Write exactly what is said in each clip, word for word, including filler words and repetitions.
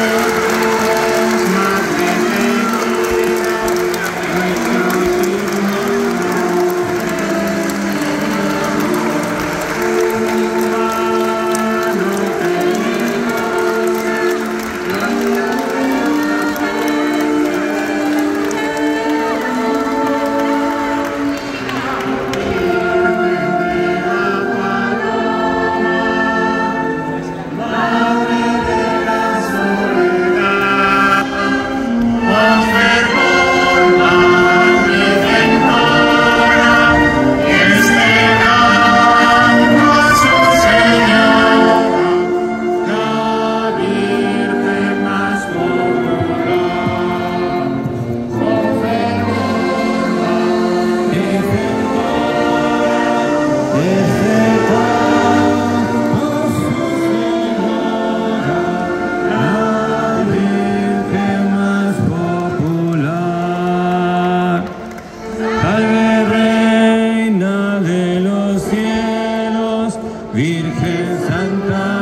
Virgen Santa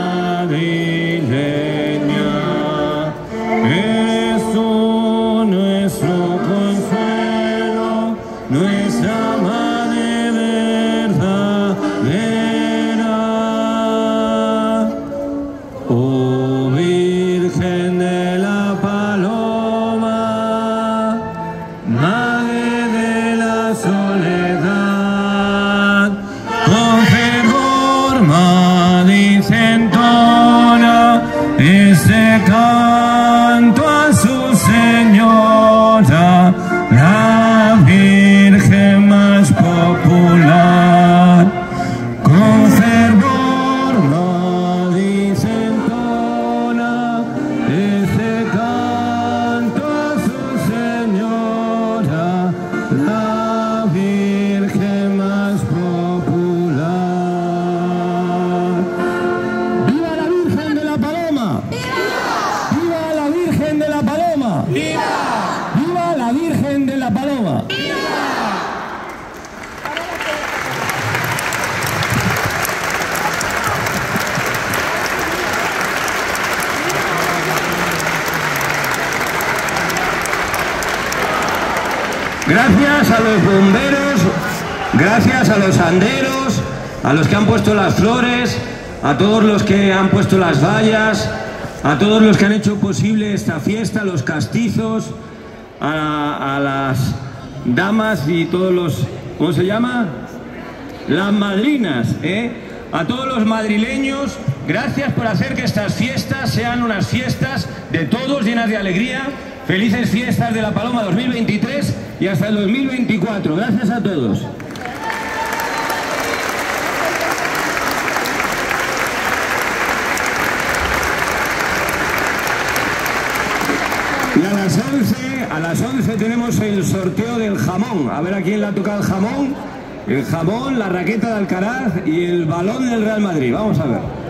Madrileña, es tú nuestro consuelo, nuestra Madre verdadera. Oh Virgen de la Paloma, Madre de la soledad, con desentona este canto a su Señora, la Virgen más popular. Con fervor desentona este canto a su Señora, la Virgen más popular. ¡Viva la Virgen de la Paloma! ¡Viva la Virgen de la Paloma! Gracias a los bomberos, gracias a los anderos, a los que han puesto las flores, a todos los que han puesto las vallas, a todos los que han hecho posible esta fiesta, los castizos, a, a las damas y todos los, ¿cómo se llama? Las madrinas, ¿eh? A todos los madrileños, gracias por hacer que estas fiestas sean unas fiestas de todos, llenas de alegría. Felices fiestas de la Paloma dos mil veintitrés y hasta el dos mil veinticuatro. Gracias a todos. Y a las once, a las once tenemos el sorteo del jamón. A ver a quién le ha tocado el jamón. El jamón, la raqueta de Alcaraz y el balón del Real Madrid. Vamos a ver.